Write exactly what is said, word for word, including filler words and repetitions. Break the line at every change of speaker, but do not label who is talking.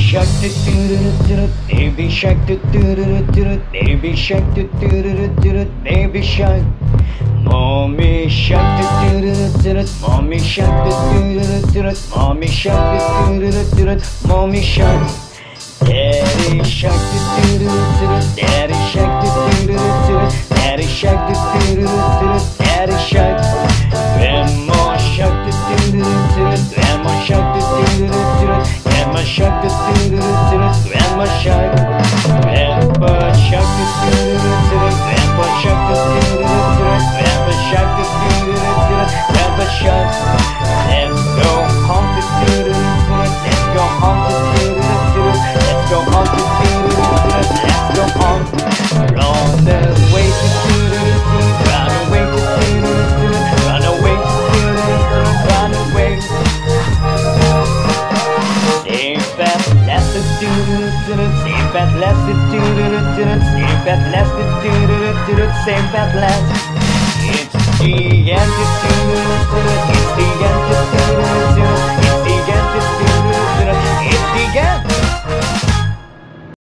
shark do do do do do, baby shark do do do do do, baby shark do do do do do, baby shark. Mommy shark do do do do do, mommy shark do do do do do, mommy shark do do do do do, mommy shark. Daddy shark do do do do do, daddy shark do do do do do, daddy shark do do do do do, daddy shark. Grandma shark do do do do do, grandma shark do do do do do, grandma shark do do do do do, grandma shark. Grandpa shark do do do do do, grandpa shark do do do do do, grandpa shark do do do do do, grandpa shark. Let's go home to do do do do, let's go home to do do do do, let's go home to do do do do, let's go home. Run away to do do do do, run away to do do do do, run away to do do do do, run away. Stay fat, let's do do do do, stay fat, let's do do do do, stay fat, let's do do do do, stay fat, let's. It's the end.